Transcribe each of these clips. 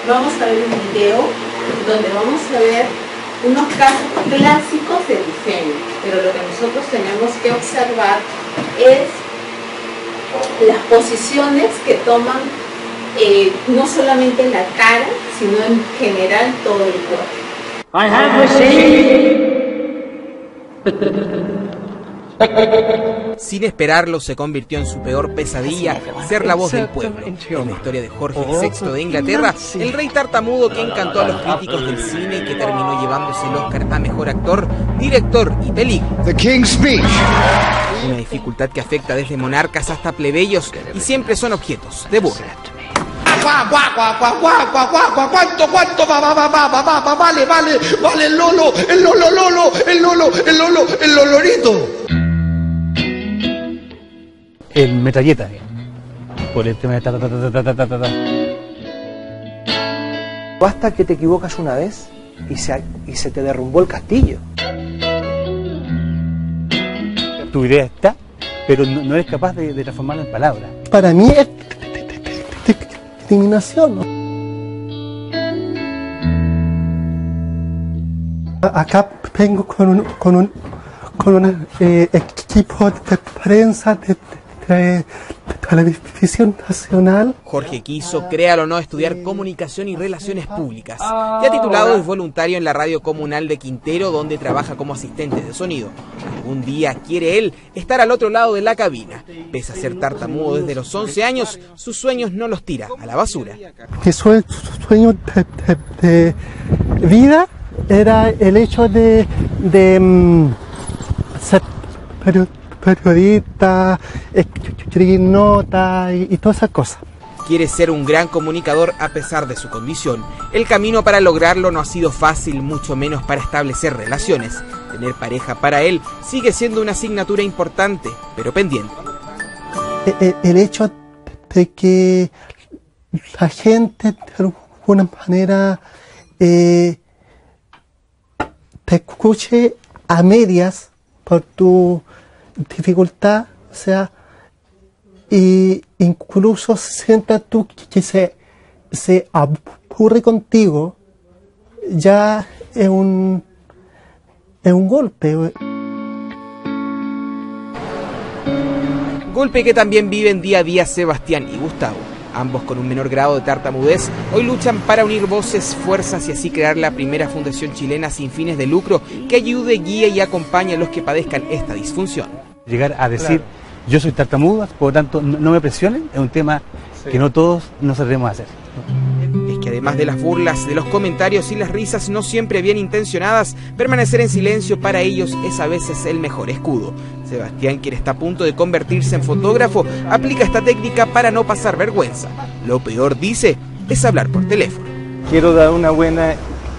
vamos a ver un video donde vamos a ver unos casos clásicos de diseño, pero lo que nosotros tenemos que observar es las posiciones que toman no solamente la cara, sino en general todo el cuerpo. I have received. Sin esperarlo, se convirtió en su peor pesadilla ser la voz del pueblo. En la historia de Jorge VI de Inglaterra, el rey tartamudo que encantó a los críticos del cine y que terminó llevándose el Oscar a Mejor Actor, Director y Película. The King's Speech. Una dificultad que afecta desde monarcas hasta plebeyos y siempre son objetos de burla. ¿Cuánto vale el lolorito? El metralleta, por el tema de Basta que te equivocas una vez y se te derrumbó el castillo. Tu idea está, pero no eres capaz de transformarla en palabras. Para mí es discriminación, ¿no? Acá vengo con un equipo de prensa de Televisión Nacional. Jorge quiso, créalo o no, estudiar comunicación y relaciones públicas. Ya titulado, es voluntario en la radio comunal de Quintero, donde trabaja como asistente de sonido. Algún día quiere él estar al otro lado de la cabina. Pese a ser tartamudo desde los 11 años, sus sueños no los tira a la basura. Mi sueño de vida era el hecho de ser periodista, escribir notas y todas esas cosas. Quiere ser un gran comunicador a pesar de su condición. El camino para lograrlo no ha sido fácil, mucho menos para establecer relaciones. Tener pareja para él sigue siendo una asignatura importante, pero pendiente. El hecho de que la gente de alguna manera te escuche a medias por tu dificultad, o sea, y incluso sientas tú que se aburre contigo, ya es un golpe. Golpe que también viven día a día Sebastián y Gustavo. Ambos con un menor grado de tartamudez, hoy luchan para unir voces, fuerzas y así crear la primera fundación chilena sin fines de lucro que ayude, guíe y acompañe a los que padezcan esta disfunción. Llegar a decir, yo soy tartamudo, por lo tanto no me presionen, es un tema que no todos nos atrevemos a hacer. Es que además de las burlas, de los comentarios y las risas no siempre bien intencionadas, permanecer en silencio para ellos es a veces el mejor escudo. Sebastián, quien está a punto de convertirse en fotógrafo, aplica esta técnica para no pasar vergüenza. Lo peor, dice, es hablar por teléfono. Quiero dar una buena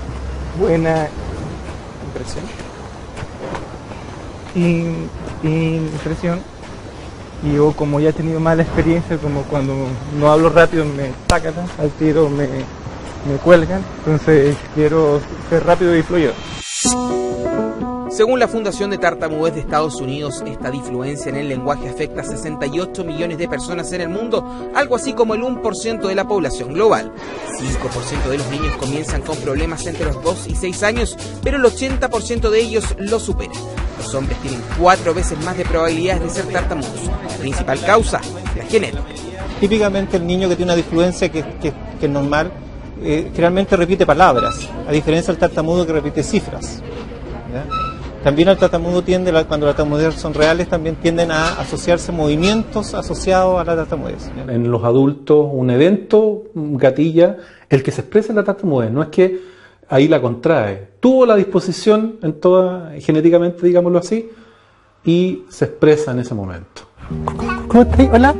impresión. Y yo, como ya he tenido mala experiencia, como cuando no hablo rápido me sacan al tiro, me cuelgan, entonces quiero ser rápido y fluido. Según la Fundación de Tartamudez de Estados Unidos, esta disfluencia en el lenguaje afecta a 68 millones de personas en el mundo, algo así como el 1% de la población global. 5% de los niños comienzan con problemas entre los 2 y 6 años, pero el 80% de ellos lo superan. Los hombres tienen 4 veces más de probabilidades de ser tartamudos. La principal causa, la genética. Típicamente el niño que tiene una disfluencia que es normal, generalmente repite palabras, a diferencia del tartamudo que repite cifras, ¿ya? También el tartamudo tiende, cuando las tartamudez son reales, también tienden a asociarse movimientos asociados a la tartamudez. En los adultos, un evento gatilla el que se expresa en la tartamudez, no es que ahí la contrae. Tuvo la disposición en toda, genéticamente, digámoslo así, y se expresa en ese momento. ¿Cómo estás? Hola.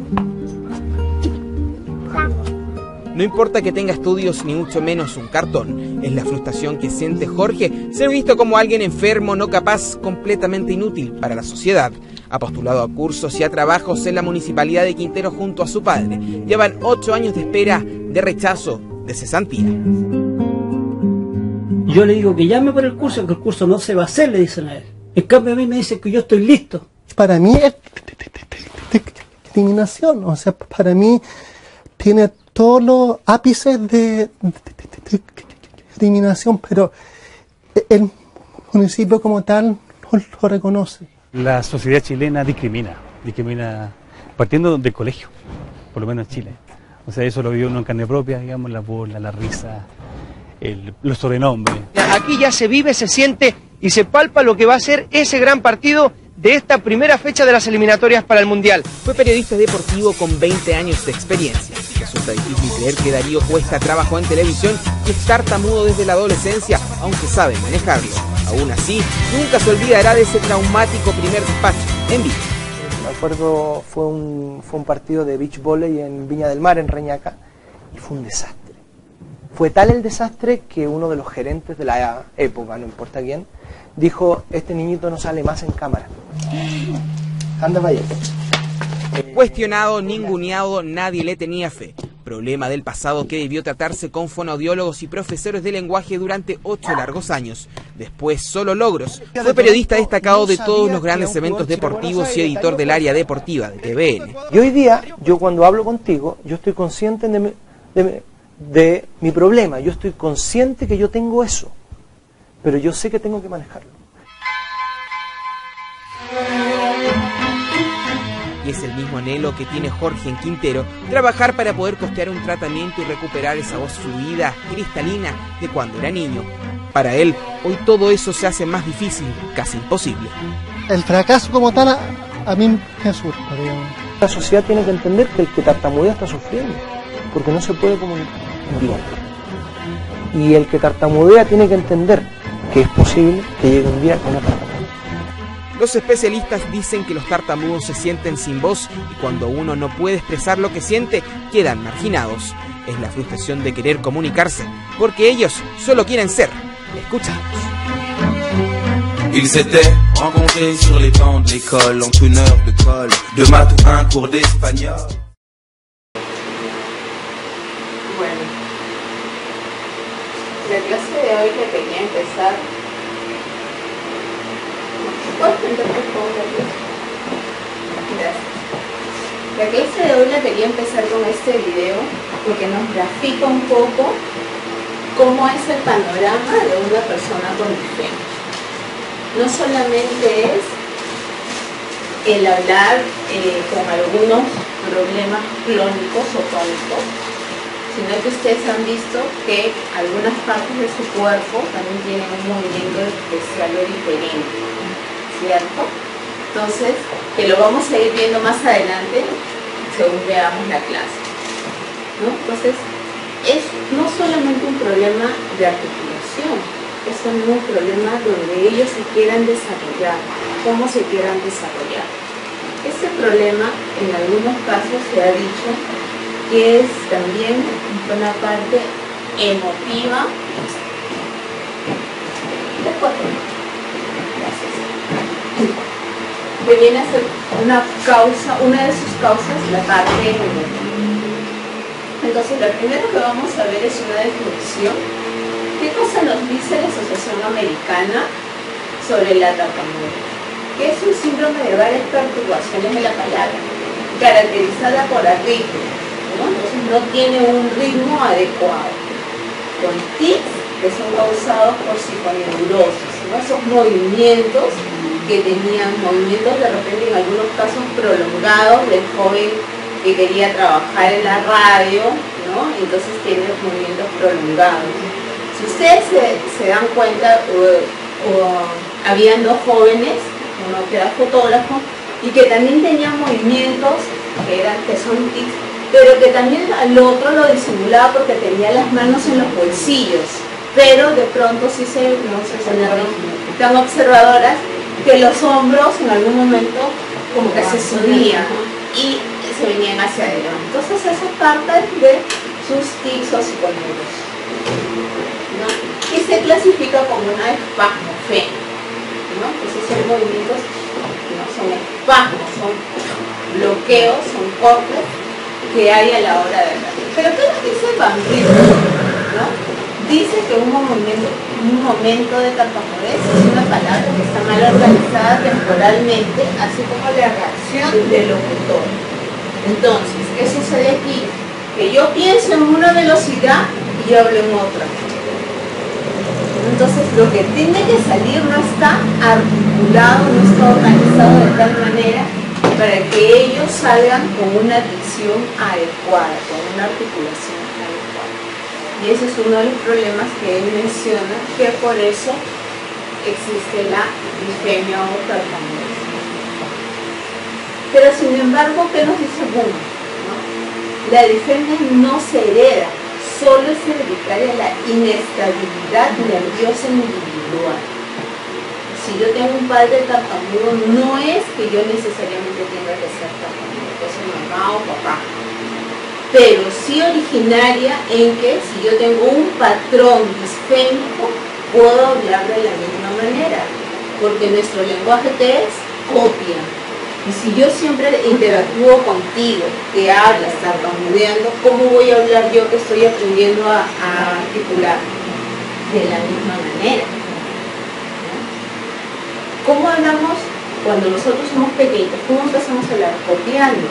No importa que tenga estudios ni mucho menos un cartón, es la frustración que siente Jorge, ser visto como alguien enfermo, no capaz, completamente inútil para la sociedad. Ha postulado a cursos y a trabajos en la Municipalidad de Quintero junto a su padre. Llevan 8 años de espera, de rechazo, de cesantía. Yo le digo que llame por el curso, que el curso no se va a hacer, le dicen a él. En cambio a mí me dicen que yo estoy listo. Para mí es discriminación, o sea, para mí tiene todos los ápices de discriminación, pero el municipio como tal no lo reconoce. La sociedad chilena discrimina partiendo del colegio, por lo menos en Chile. O sea, eso lo vio uno en carne propia, digamos, la burla, la risa, los sobrenombres. Aquí ya se vive, se siente y se palpa lo que va a ser ese gran partido de esta primera fecha de las eliminatorias para el Mundial. Fue periodista deportivo con 20 años de experiencia. Resulta difícil creer que Darío Cuesta trabajó en televisión y es tartamudo desde la adolescencia, aunque sabe manejarlo. Aún así, nunca se olvidará de ese traumático primer despacho en vivo. Me acuerdo, fue un partido de beach volley en Viña del Mar, en Reñaca, y fue un desastre. Fue tal el desastre que uno de los gerentes de la época, no importa quién, dijo, este niñito no sale más en cámara. Anda para allá. Cuestionado, ninguneado, nadie le tenía fe. Problema del pasado que debió tratarse con fonoaudiólogos y profesores de lenguaje durante 8 largos años. Después, solo logros. Fue periodista destacado de todos los grandes eventos deportivos y editor del área deportiva de TVN. Y hoy día, yo cuando hablo contigo, yo estoy consciente de mi problema. Yo estoy consciente que yo tengo eso. Pero yo sé que tengo que manejarlo. Y es el mismo anhelo que tiene Jorge en Quintero, trabajar para poder costear un tratamiento y recuperar esa voz fluida, cristalina, de cuando era niño. Para él, hoy todo eso se hace más difícil, casi imposible. El fracaso como tal a mí me asusta, digamos. La sociedad tiene que entender que el que tartamudea está sufriendo, porque no se puede comunicar bien. Y el que tartamudea tiene que entender que es posible que llegue un día con una tartamudez. Los especialistas dicen que los tartamudos se sienten sin voz y cuando uno no puede expresar lo que siente, quedan marginados. Es la frustración de querer comunicarse, porque ellos solo quieren ser escuchados. Ils étaient rencontrés sur les bancs de l'école, entre 1 heure de colle, de maths ou un cours d'espagnol. Bueno, la clase de hoy que quería empezar. ¿Puedes prender por favor la clase? Gracias. La clase de hoy la quería empezar con este video porque nos grafica un poco cómo es el panorama de una persona con disfemia. No solamente es el hablar con algunos problemas crónicos o crónicos, sino que ustedes han visto que algunas partes de su cuerpo también tienen un movimiento especial o diferente, ¿cierto? Entonces, que lo vamos a ir viendo más adelante según veamos la clase, ¿no? Entonces, es no solamente un problema de articulación, es también un problema donde ellos se quieran desarrollar, cómo se quieran desarrollar. Este problema, en algunos casos se ha dicho que es también una parte emotiva. Después, gracias. Que viene a ser una de sus causas, la parte emotiva. Entonces, lo primero que vamos a ver es una definición. ¿Qué cosa nos dice la Asociación Americana sobre la tartamudez? Que es un síndrome de varias perturbaciones de la palabra, caracterizada por arritmia, ¿no? Entonces no tiene un ritmo adecuado, con tics que son causados por psiconeurosis, ¿no? Esos movimientos que tenían, movimientos de repente en algunos casos prolongados del joven que quería trabajar en la radio, ¿no? Entonces tiene movimientos prolongados. Si ustedes se dan cuenta, habían dos jóvenes, uno que era fotógrafo y que también tenía movimientos que son tics, pero que también al otro lo disimulaba porque tenía las manos en los bolsillos, pero de pronto sí no sé si tan observadoras, que los hombros en algún momento como que se subían y se venían hacia adelante. Entonces eso es parte de sus tics o psiconeurosis, ¿no? Y se clasifica como una espasmofenia, ¿no? Entonces son movimientos, no son espasmos, son bloqueos, son cortes que hay a la hora de hablar. Pero ¿qué nos dice Van Rietveld, ¿no? Dice que un momento de tartamudez es una palabra que está mal organizada temporalmente, así como la reacción del locutor. Entonces, ¿qué sucede aquí? que yo pienso en una velocidad y hablo en otra. Entonces lo que tiene que salir no está articulado, no está organizado de tal manera para que ellos salgan con una dicción adecuada, con una articulación adecuada. Y ese es uno de los problemas que él menciona, que por eso existe la disfemia o tartamudez. Pero sin embargo, ¿qué nos dice Boom? ¿No? La disfemia no se hereda, solo es hereditaria la inestabilidad nerviosa individual. Si yo tengo un padre tartamudo, no es que yo necesariamente tenga que ser tartamudo, puede ser mamá o papá, pero sí originaria en que si yo tengo un patrón disfémico, puedo hablar de la misma manera, porque nuestro lenguaje ¿qué es? Copia. Y si yo siempre interactúo contigo, que hablas tartamudeando, ¿cómo voy a hablar yo que estoy aprendiendo a articular? De la misma manera. ¿Cómo hablamos cuando nosotros somos pequeños? ¿Cómo empezamos a hablar? Copiando.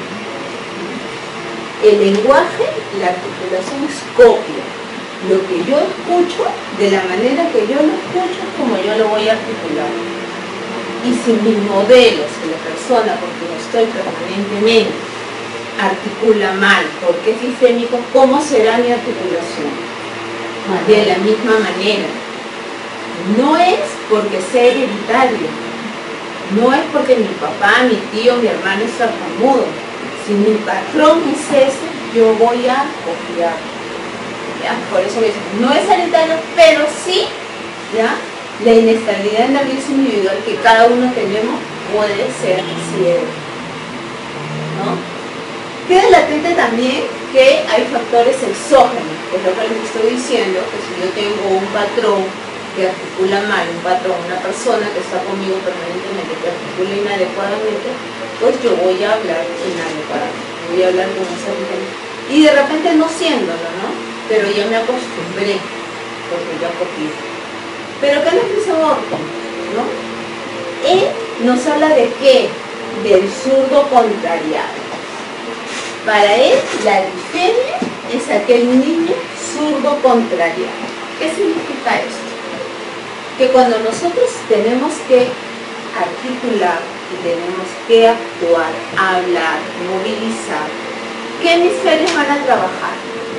El lenguaje, la articulación es copia. Lo que yo escucho, de la manera que yo lo escucho, es como yo lo voy a articular. Y si mis modelos, si la persona, porque no estoy permanentemente, articula mal, porque es disfémico, ¿cómo será mi articulación? De la misma manera. No es porque sea hereditario, no es porque mi papá, mi tío, mi hermano es tartamudo. Si mi patrón es ese, yo voy a copiar. ¿Ya? Por eso me dicen, no es hereditario, pero sí, ¿ya? La inestabilidad nerviosa individual que cada uno tenemos puede ser cierta, ¿no? Queda latente también que hay factores exógenos, que es lo que les estoy diciendo, que si yo tengo un patrón que articula mal, un patrón, una persona que está conmigo permanentemente, que articula inadecuadamente, pues yo voy a hablar inadecuadamente, voy a hablar con esa gente. Y de repente no siéndolo, ¿no? Pero ya me acostumbré, porque ya copié. Pero ¿qué nos dice Orton? ¿No? Él nos habla de qué? Del zurdo contrariado. Para él, la disfemia es aquel niño zurdo contrariado. ¿Qué significa esto? Que cuando nosotros tenemos que articular y tenemos que actuar, hablar, movilizar, ¿qué hemisferios van a trabajar?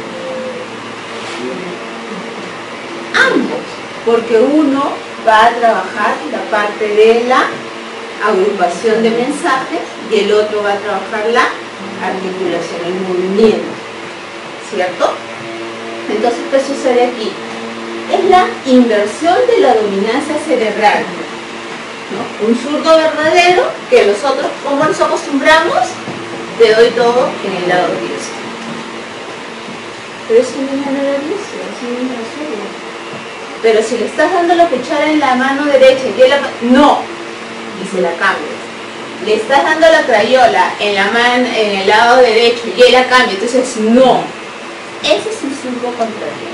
Ambos, porque uno va a trabajar la parte de la agrupación de mensajes y el otro va a trabajar la articulación, el movimiento, ¿cierto? Entonces, ¿qué sucede aquí? Es la inversión de la dominancia cerebral, ¿no? Un zurdo verdadero que nosotros, ¿cómo nos acostumbramos? Te doy todo en el lado diestro. Pero ese niño no era diestro, ese niño era zurdo. Pero si le estás dando la cuchara en la mano derecha y él no, y se la cambias. Le estás dando la crayola en el lado derecho y él la cambia, entonces no. Ese es un zurdo contrario.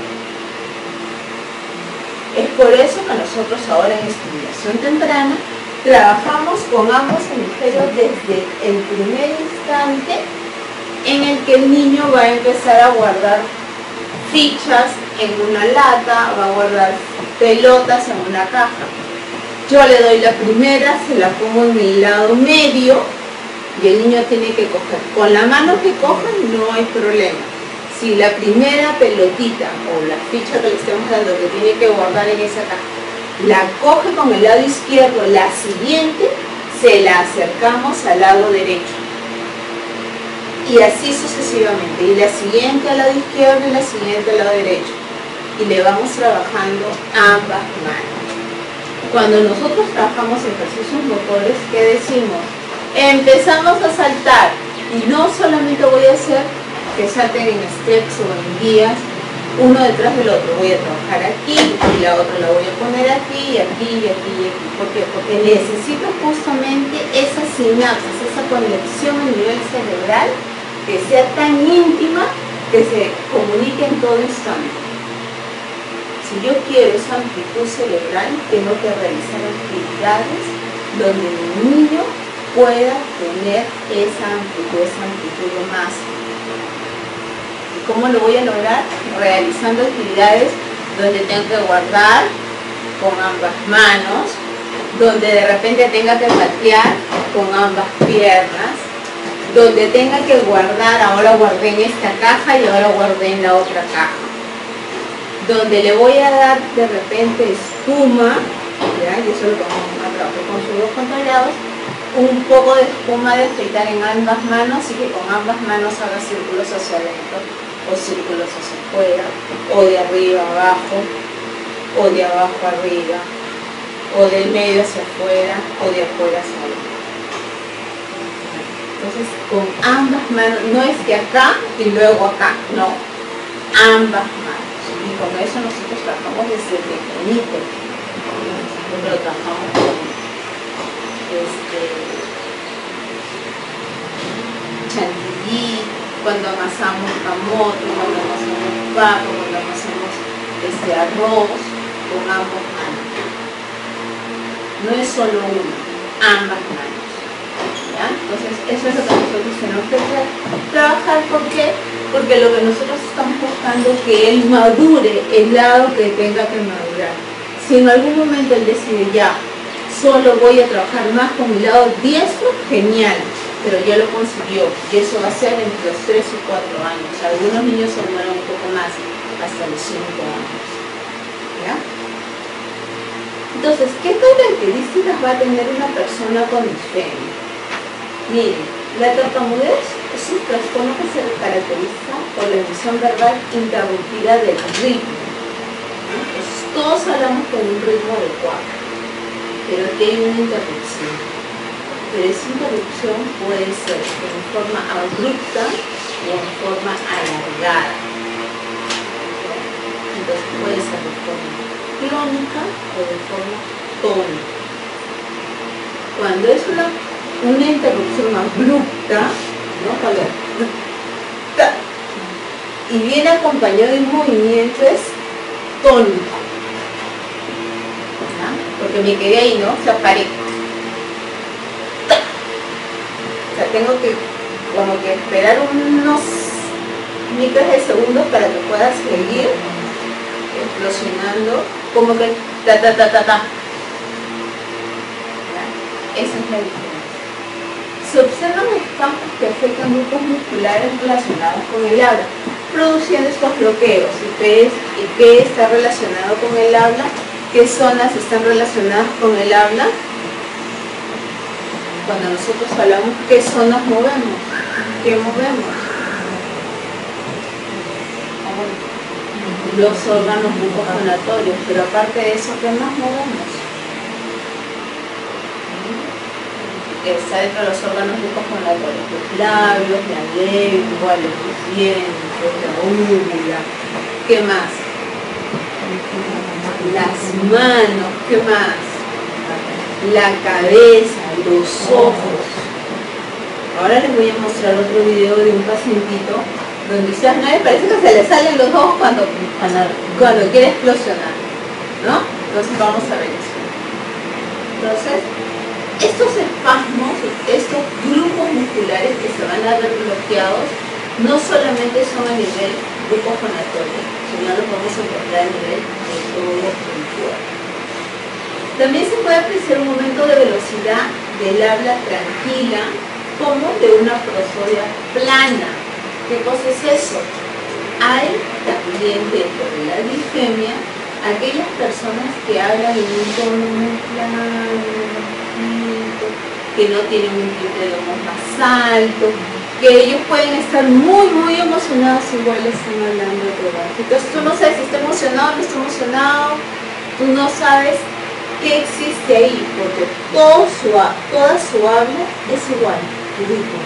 Es por eso que nosotros ahora en estimulación temprana trabajamos con ambos hemisferios desde el primer instante en el que el niño va a empezar a guardar fichas en una lata, va a guardar pelotas en una caja. Yo le doy la primera, se la pongo en el lado medio y el niño tiene que coger. Con la mano que coja no hay problema. Si la primera pelotita o la ficha que le estemos dando que tiene que guardar en esa caja, la coge con el lado izquierdo, la siguiente se la acercamos al lado derecho. Y así sucesivamente. Y la siguiente al lado izquierdo y la siguiente al lado derecho. Y le vamos trabajando ambas manos. Cuando nosotros trabajamos ejercicios motores, ¿qué decimos? Empezamos a saltar. Y no solamente voy a hacer que salten en steps o en guías, uno detrás del otro. Voy a trabajar aquí y la otra la voy a poner aquí y aquí y aquí y aquí. ¿Por qué? Porque necesito justamente esa sinapsis, esa conexión a nivel cerebral que sea tan íntima que se comunique en todo instante. Si yo quiero esa amplitud cerebral, tengo que realizar actividades donde mi niño pueda tener esa amplitud lo más. cómo lo voy a lograr? Realizando actividades donde tengo que guardar con ambas manos, donde de repente tenga que patear con ambas piernas, donde tenga que guardar, ahora guardé en esta caja y ahora guardé en la otra caja, donde le voy a dar de repente espuma, ¿ya? Y eso lo vamos a trabajar con sus controlados, un poco de espuma de afeitar en ambas manos y que con ambas manos haga círculos hacia adentro o círculos hacia afuera, o de arriba abajo, o de abajo arriba, o del medio hacia afuera, o de afuera hacia adentro. Entonces, con ambas manos, no es que acá y luego acá, no, ambas manos. Y con eso nosotros trabajamos desde pequeñito. Nosotros lo trabajamos con chantilly, cuando amasamos camote, cuando amasamos papa, cuando amasamos arroz, con ambas manos. No es solo una, ambas manos. ¿Ya? Entonces, eso es lo que nosotros tenemos que trabajar. ¿Por qué? Porque lo que nosotros estamos buscando es que él madure el lado que tenga que madurar. Si en algún momento él decide ya, solo voy a trabajar más con mi lado diestro, genial, pero ya lo consiguió, y eso va a ser entre los 3 y 4 años. Algunos niños se demoran un poco más, hasta los 5 años. ¿Ya? Entonces, ¿qué características va a tener una persona con disfemia? Miren, la tartamudez es un trastorno que se caracteriza por la emisión verbal interrumpida del ritmo. Entonces, todos hablamos con un ritmo adecuado, pero aquí hay una interrupción. Pero esa interrupción puede ser de forma abrupta o en forma alargada. Entonces puede ser de forma crónica o de forma tónica. Cuando es una interrupción abrupta, ¿no? Y viene acompañado de un movimiento, es tónico. ¿Ya? Porque me quedé ahí, ¿no? O sea, paré. O sea, tengo que como que esperar unos micros de segundos para que pueda seguir explosionando, como que ta. Esa es la diferencia. Se observan espasmos que afectan grupos musculares relacionados con el habla, produciendo estos bloqueos. ¿Y qué está relacionado con el habla? ¿Qué zonas están relacionadas con el habla? Cuando nosotros hablamos, ¿qué zonas movemos? ¿Qué movemos? Los órganos bucofonatorios, pero aparte de eso, ¿qué más movemos? Está dentro de los órganos bucofonatorios, los labios, la lengua, los dientes, la úvula. ¿Qué más? Las manos, ¿qué más? La cabeza, los ojos. Ahora les voy a mostrar otro video de un pacientito donde ustedes no les parece que se le salen los ojos cuando quiere explosionar, ¿no? Entonces vamos a ver eso. Entonces, estos espasmos, estos grupos musculares que se van a ver bloqueados, no solamente son a nivel bucofonatorio, sino los vamos a encontrar a nivel de todo el cuerpo. También se puede apreciar un momento de velocidad del habla tranquila, como de una prosodia plana. ¿Qué cosa es eso? Hay también dentro de la disfemia aquellas personas que hablan en un tono muy plano, que no tienen un timbre de voz más alto, que ellos pueden estar muy emocionados, igual están hablando de bajo. Entonces tú no sabes si está emocionado o no está emocionado, tú no sabes qué existe ahí, porque toda su habla es igual, el ritmo.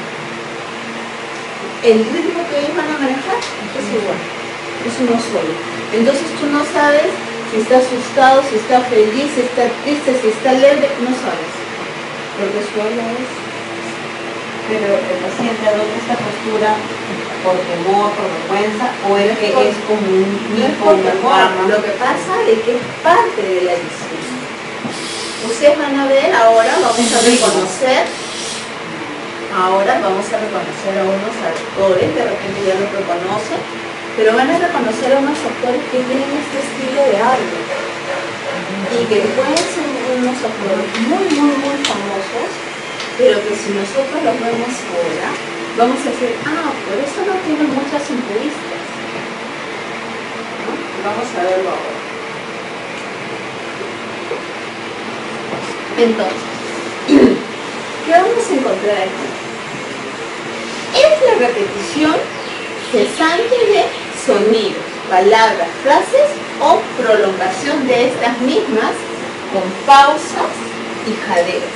El ritmo que ellos van a manejar es igual, es uno solo. Entonces tú no sabes si está asustado, si está feliz, si está triste, si está alegre, no sabes, porque su habla es. Pero el paciente adopta esta postura por temor, por vergüenza, o es que es como un tipo de forma. Lo que pasa es que es parte de la disciplina. Ustedes van a ver ahora, vamos a reconocer a unos actores, de repente ya los reconocen, pero van a reconocer a unos actores que tienen este estilo de habla y que pueden ser unos actores muy famosos, pero que si nosotros los vemos ahora, vamos a decir, por eso no tienen muchas entrevistas, ¿no? Vamos a verlo ahora. Entonces, ¿qué vamos a encontrar aquí? Es la repetición cesante de sonidos, palabras, frases o prolongación de estas mismas con pausas y jadeos.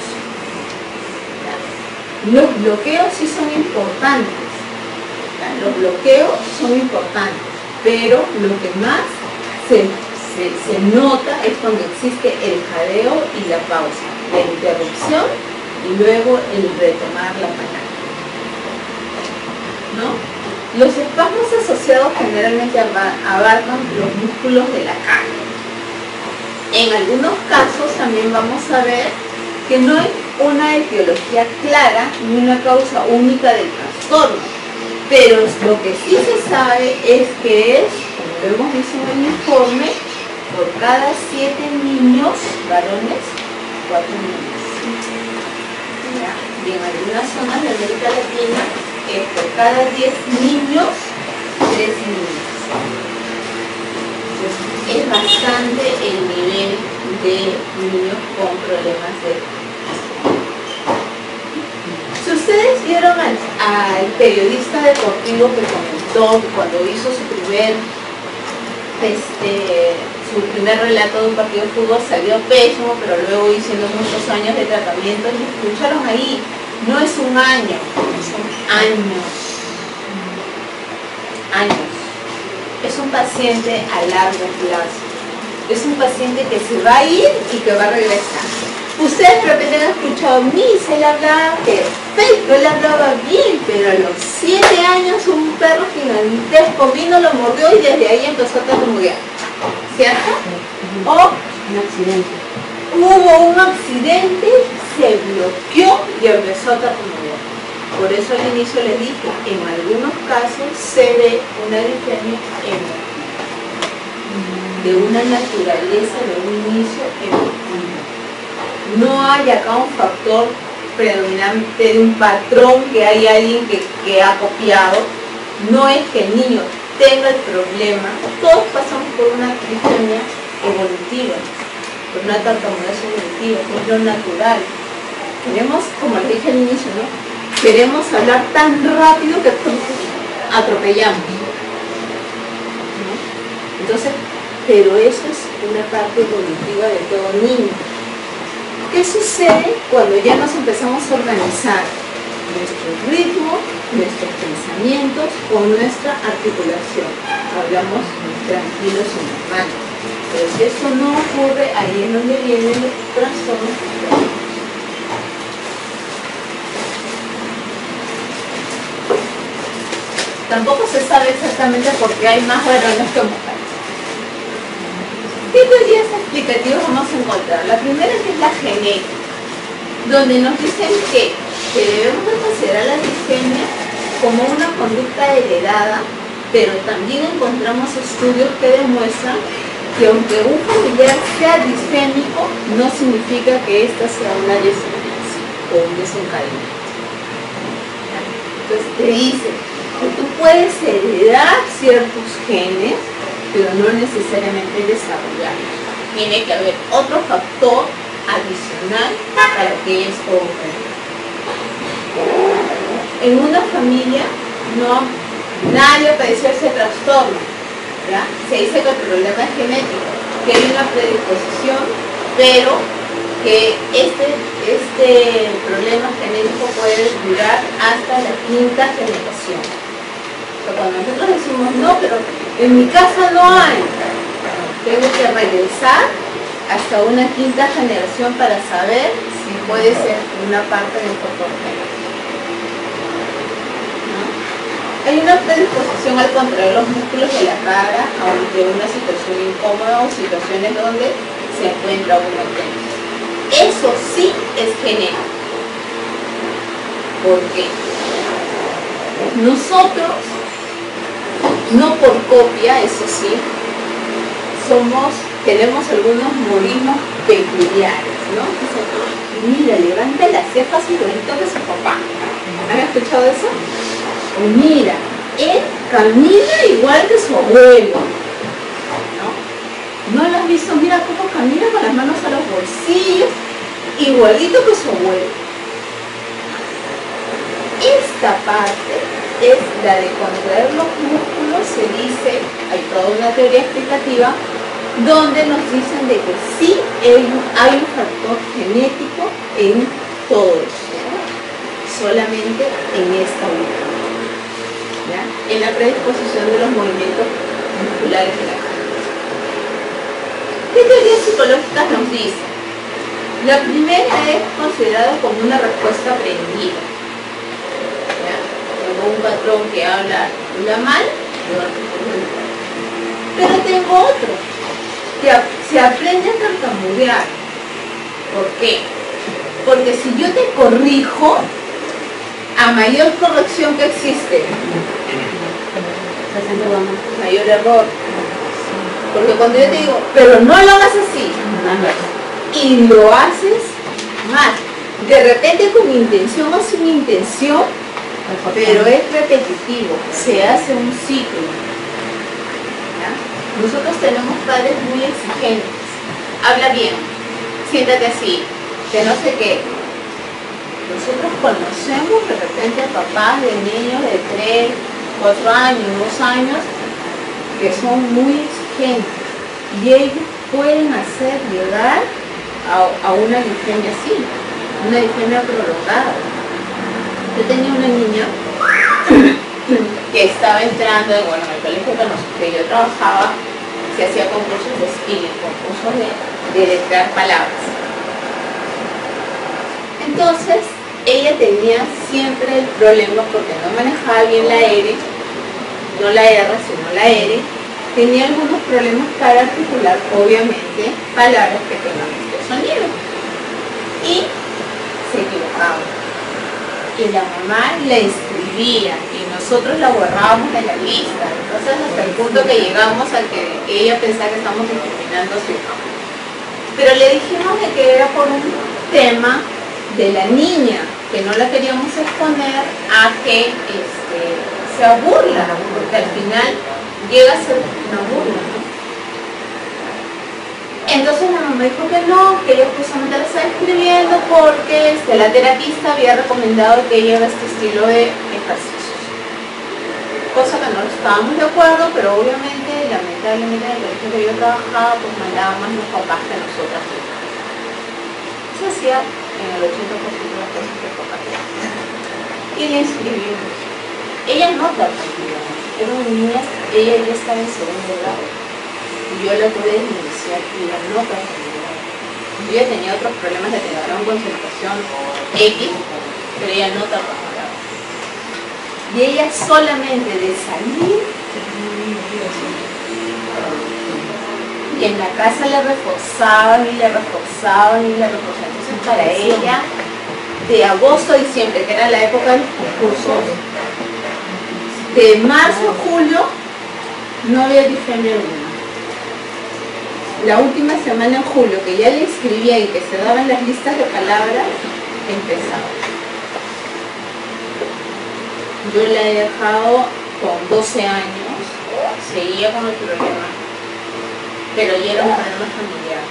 Los bloqueos sí son importantes, los bloqueos son importantes, pero lo que más se nota es cuando existe el jadeo y la pausa, la interrupción y luego el retomar la palabra, ¿no? Los espasmos asociados generalmente abarcan los músculos de la cara. En algunos casos también vamos a ver que no hay una etiología clara ni una causa única del trastorno, pero lo que sí se sabe es que es, como lo hemos visto en el informe, por cada 7 niños varones, 4 niñas. Y en algunas zonas de América Latina es por cada 10 niños, 3 niñas. Entonces, es bastante el nivel de niños con problemas de... Si ustedes vieron al periodista deportivo que comentó cuando hizo su primer relato de un partido de fútbol, salió pésimo, pero luego hicieron muchos años de tratamiento, y escucharon ahí, no es un año, son años. Es un paciente a largo plazo, es un paciente que se va a ir y que va a regresar. Ustedes de repente han escuchado, él hablaba perfecto, él hablaba bien, pero a los 7 años un perro gigantesco vino, lo mordió y desde ahí empezó a tartamudear, ¿cierto? O un accidente. Hubo un accidente, se bloqueó y empezó a tartamudear. Por eso al inicio les dije, en algunos casos se ve una disfemia de una naturaleza, de un inicio emotivo. No hay acá un factor predominante de un patrón que hay alguien que ha copiado. No es que el niño tenga el problema. Todos pasamos por una disfemia evolutiva, por una tartamudez evolutiva, que es lo natural. Queremos, como les dije al inicio, ¿no? Queremos hablar tan rápido que atropellamos, ¿no? Entonces, pero eso es una parte evolutiva de todo niño. ¿Qué sucede cuando ya nos empezamos a organizar nuestro ritmo, nuestros pensamientos o nuestra articulación? Hablamos tranquilos y normales. Pero si esto no ocurre, ahí es donde vienen los trastornos. Tampoco se sabe exactamente por qué hay más varones que mujeres. ¿Qué teorías explicativas vamos a encontrar? La primera es la genética, donde nos dicen que debemos de considerar la disfemia como una conducta heredada, pero también encontramos estudios que demuestran que aunque un familiar sea disfémico, no significa que esta sea una descendencia o un desencadenante. Entonces te dicen que tú puedes heredar ciertos genes, pero no necesariamente desarrollarlos. Tiene que haber otro factor adicional para que esto ocurra. En una familia nadie padeció ese trastorno, ¿ya? Se dice que el problema es genético, que hay una predisposición, pero que este problema genético puede durar hasta la 5ª generación. Cuando nosotros decimos, no, pero en mi casa no hay, tengo que regresar hasta una 5ª generación para saber si puede ser una parte del factor genético. ¿No? Hay una predisposición al contraer los músculos de la cara ante una situación incómoda o situaciones donde se encuentra una tensión. Eso sí es genético. ¿Por qué? Nosotros no por copia, eso sí, tenemos algunos modismos peculiares, ¿no? Dicen, mira, levanta las cejas igualito que su papá. ¿Han escuchado eso? O mira, él camina igual que su abuelo, ¿no? ¿No lo has visto? Mira cómo camina con las manos a los bolsillos, igualito que su abuelo. Esta parte es la de contraer los músculos, se dice, hay toda una teoría explicativa, donde nos dicen de que sí hay un factor genético en todo eso, ¿no? Solamente en esta unidad, ¿ya? En la predisposición de los movimientos musculares de la cara. ¿Qué teorías psicológicas nos dicen? La primera es considerada como una respuesta aprendida. ¿Ya? Tengo un patrón que habla mal, pero tengo otro que se aprende a tartamudear. ¿Por qué? Porque si yo te corrijo, a mayor corrección que existe, mayor error. Porque cuando yo te digo, pero no lo hagas así, y lo haces mal, de repente con intención o sin intención, pero es repetitivo, se hace un ciclo. Nosotros tenemos padres muy exigentes. Habla bien, siéntate así, que no sé qué. Nosotros conocemos de repente a papás de niños de 3, 4 años, 2 años, que son muy exigentes. Y ellos pueden hacer llegar a una disfemia así, una disfemia prolongada. Yo tenía una niña que estaba entrando, bueno, en el colegio que yo trabajaba, se hacía concursos de speaking, concursos de deletrear palabras. Entonces, ella tenía siempre el problema, porque no manejaba bien la R, no la R, sino la R, tenía algunos problemas para articular, obviamente, palabras que tengan este sonido. Y se equivocaba. Y la mamá la escribía y nosotros la borrábamos de la lista. Entonces hasta el punto que llegamos a que ella pensaba que estamos discriminando a su hija. Pero le dijimos de que era por un tema de la niña, que no la queríamos exponer a que se burla, porque al final llega a ser una burla, ¿no? Entonces la mamá dijo que no, que ella justamente la estaba escribiendo porque la terapista había recomendado que ella haga este estilo de ejercicios. Cosa que no estábamos de acuerdo, pero obviamente, lamentablemente, en el colegio que yo trabajaba, pues mandaban más los papás que nosotras. Se hacía en el 80% de las cosas que el papá quería. Y le inscribimos. Ella no tartamudeaba, era una niña, ella ya estaba en segundo grado. Y yo la pude iniciar y la no tartamudeaba. Yo ya tenía otros problemas de atención, concentración X, pero ella no tartamudeaba. Y ella solamente de salir, y en la casa le reforzaban y le reforzaban y le reforzaban. Entonces para ella, de agosto a diciembre, que era la época de los concursos, de marzo a julio no había disfemia alguna. La última semana en julio, que ya le escribía y que se daban las listas de palabras, empezaba. Yo la he dejado con 12 años, seguía con el problema, pero ya era un problema familiar.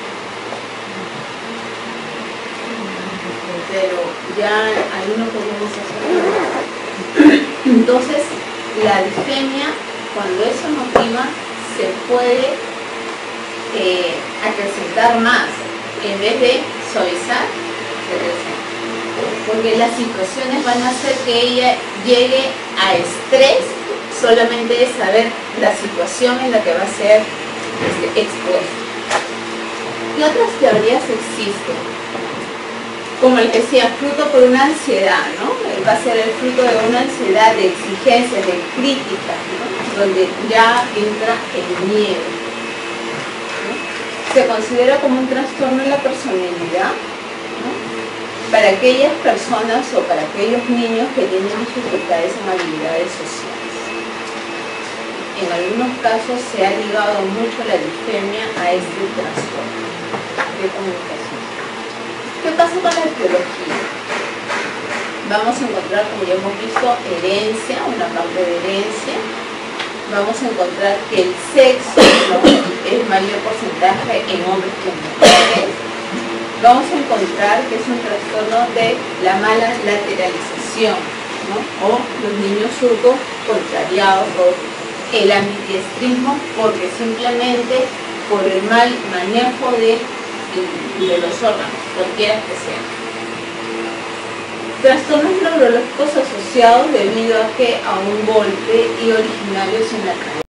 Pero ya ahí no podemos hacer nada. Entonces, la disfemia, cuando eso motiva, se puede acrecentar más, en vez de suavizar, se acrecenta. Porque las situaciones van a hacer que ella llegue a estrés solamente de saber la situación en la que va a ser expuesta. ¿Qué otras teorías existen? Como el que decía, fruto por una ansiedad, ¿no? Va a ser el fruto de una ansiedad, de exigencias, de críticas, ¿no? Donde ya entra el miedo, ¿no? Se considera como un trastorno en la personalidad, ¿no? Para aquellas personas o para aquellos niños que tienen dificultades en habilidades sociales. en algunos casos se ha ligado mucho la disfemia a este trastorno de comunicación. ¿Qué pasa con la etiología? Vamos a encontrar, como ya hemos visto, herencia, una parte de herencia. Vamos a encontrar que el sexo, ¿no?, es mayor porcentaje en hombres que en mujeres. Vamos a encontrar que es un trastorno de la mala lateralización, ¿no?, o los niños surcos contrariados, o el ambidiestrismo, porque simplemente por el mal manejo de los órganos, cualquiera que sea. Trastornos neurológicos asociados debido a un golpe y originarios en la cadera.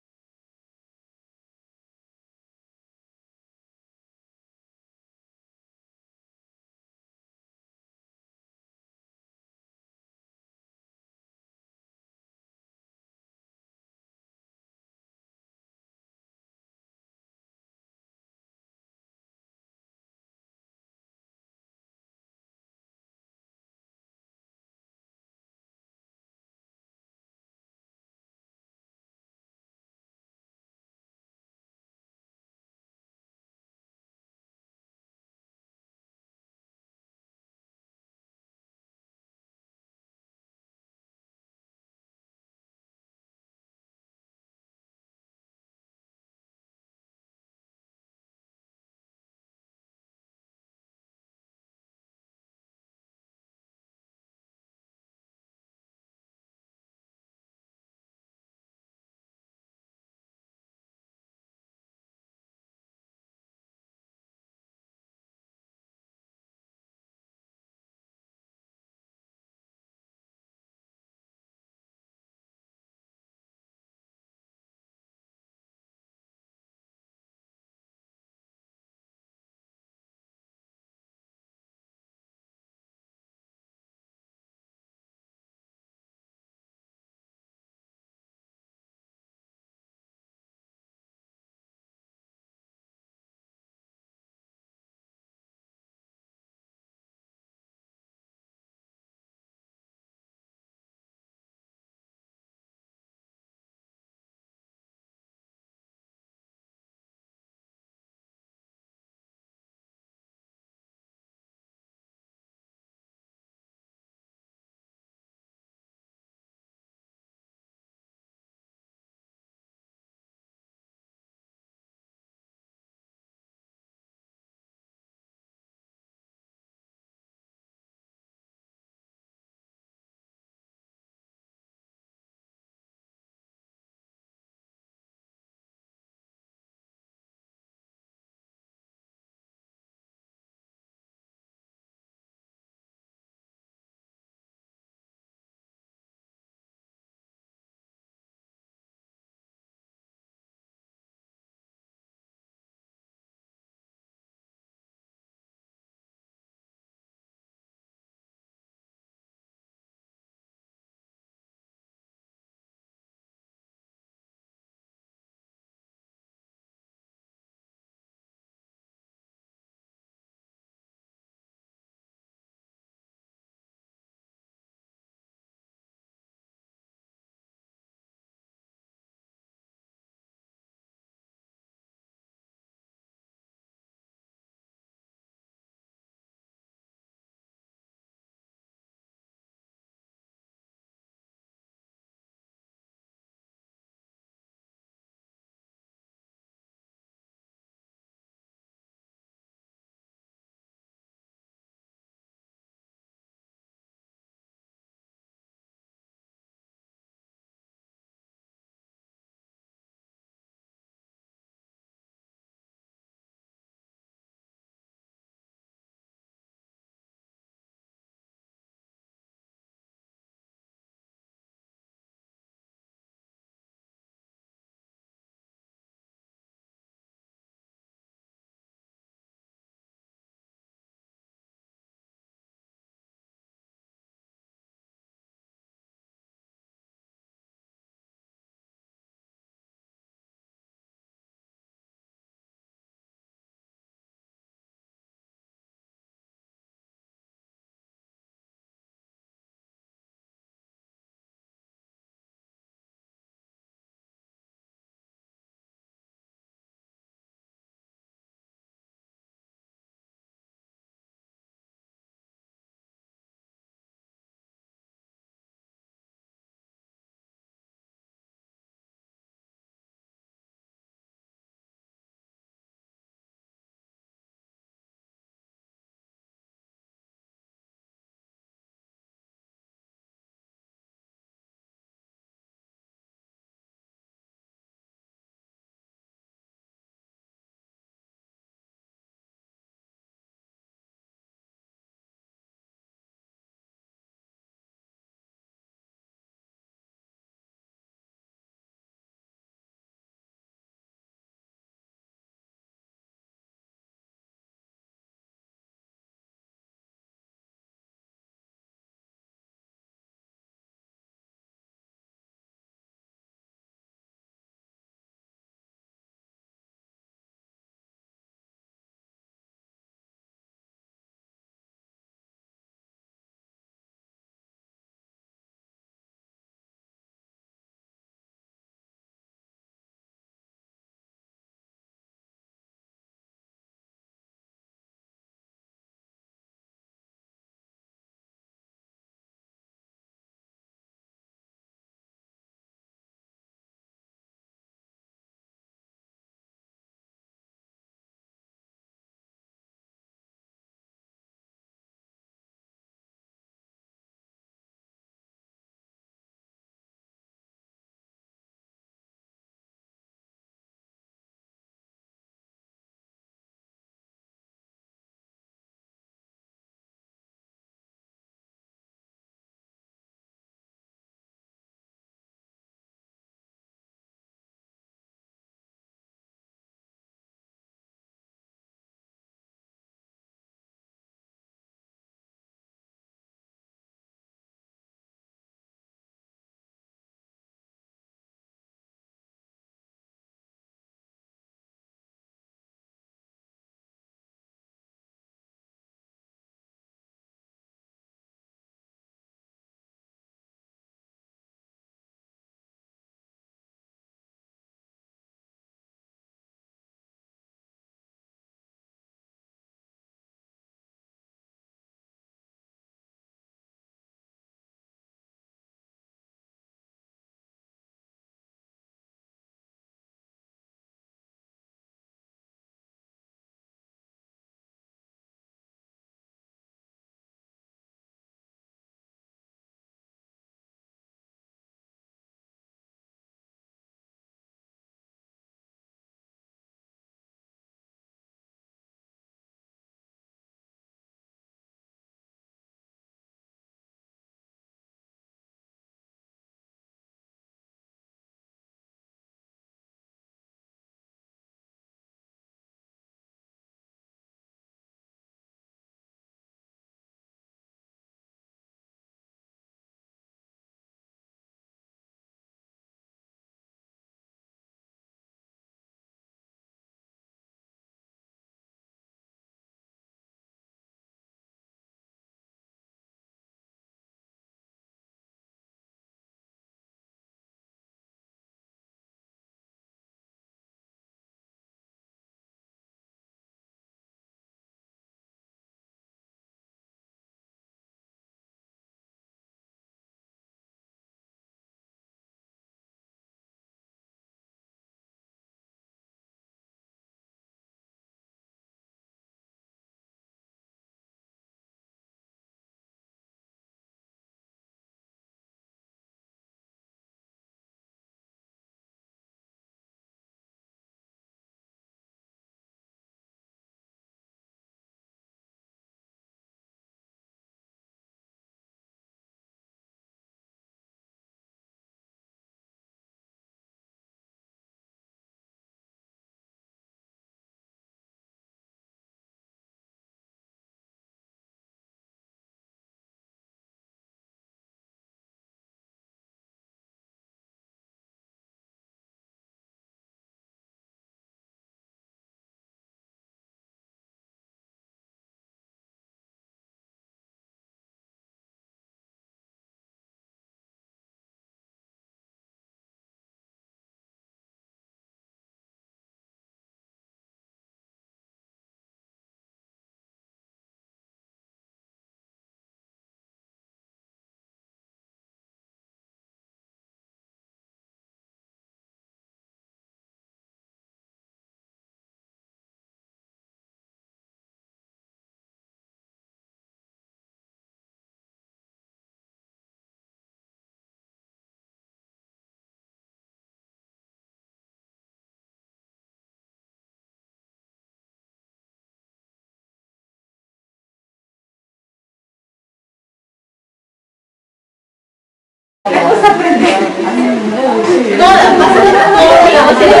Vamos a aprender. Todas, vas a ver todo, la voz de la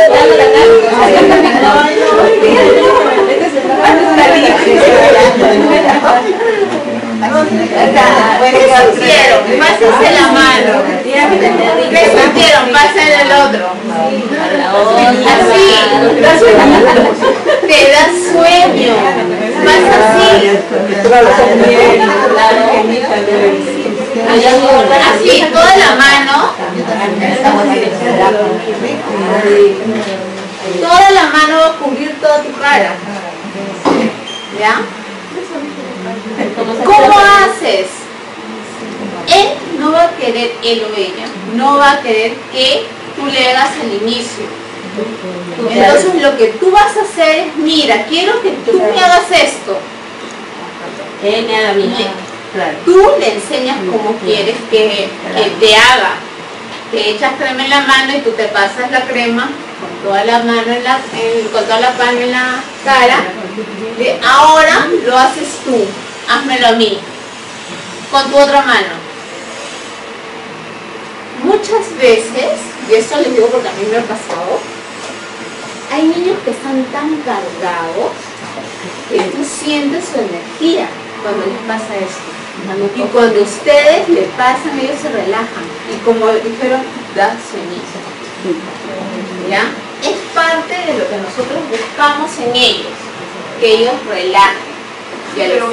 pásense la mano. ¿Qué sintieron? Pasen el otro. Así. Te da sueño. Vas así. Así, toda la mano. Toda la mano va a cubrir toda tu cara. ¿Ya? ¿Cómo haces? Él no va a querer, él o ella, no va a querer que tú le hagas al inicio. Entonces lo que tú vas a hacer es, mira, quiero que tú me hagas esto. Él me haga a mí. Tú le enseñas cómo quieres que te haga. Te echas crema en la mano y tú te pasas la crema con toda la mano con toda la palma en la cara. Ahora lo haces tú, házmelo a mí, con tu otra mano. Muchas veces, y esto les digo porque a mí me ha pasado, hay niños que están tan cargados que tú sientes su energía cuando les pasa esto. Y cuando ustedes le pasan, ellos se relajan. Y como dijeron, da sueñito. ¿Ya? Es parte de lo que nosotros buscamos en ellos, que ellos relajen. ¿Ya les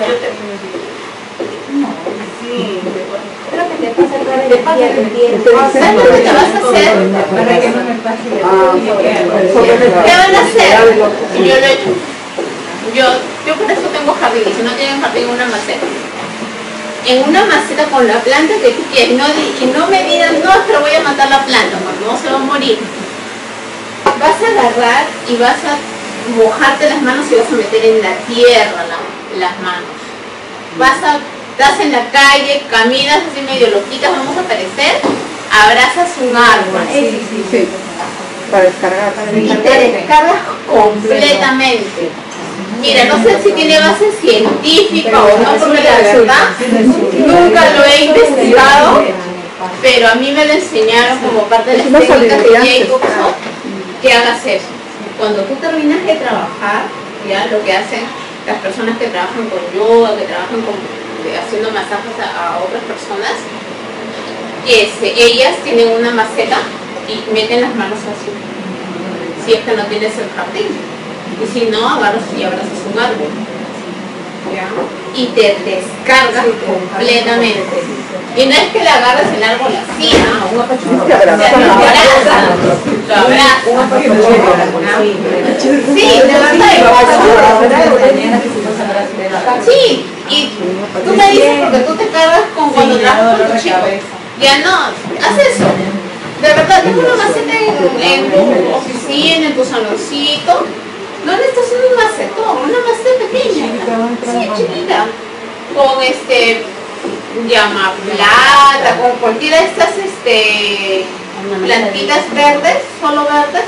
Creo que te pasa toda la energía que tienes. ¿Sabes lo que te vas a hacer? Para que no me pase. ¿Qué van a hacer? Yo lo he hecho. Yo por eso tengo jardín. Y si no tienen jardín, una maceta. En una maceta con la planta que tú quieres. Y no me digan, no, pero voy a matar la planta, porque no se va a morir. Vas a agarrar y vas a mojarte las manos y vas a meter en la tierra las manos. Estás en la calle, caminas así medio loquitas, vamos a aparecer, abrazas un árbol. Sí. Para descargar. Y te descargas completamente. Mira, no sé si tiene base científica o no, porque la verdad nunca lo he investigado, pero a mí me lo enseñaron como parte de las técnicas de Jacobson, que hagas eso. Cuando tú terminas de trabajar, ya lo que hacen las personas que trabajan con yoga, que trabajan haciendo masajes a otras personas, ellas tienen una maceta y meten las manos así, si es que no tienes el jardín, y si no, agarras y abrazas un árbol, ¿ya? Y te descargas completamente. Y no es que le agarres el árbol así, ¿no? Lo abrazas. Sí, de verdad. Sí, y tú me dices porque tú te cargas cuando trabajas con tu chico. Ya no, haz eso. De verdad, tengo una maceta en tu oficina, en tu saloncito. No necesitas un macetón, una maceta pequeña. Sí, chiquita. Con llama plata, con cualquiera de estas plantitas verdes, solo verdes.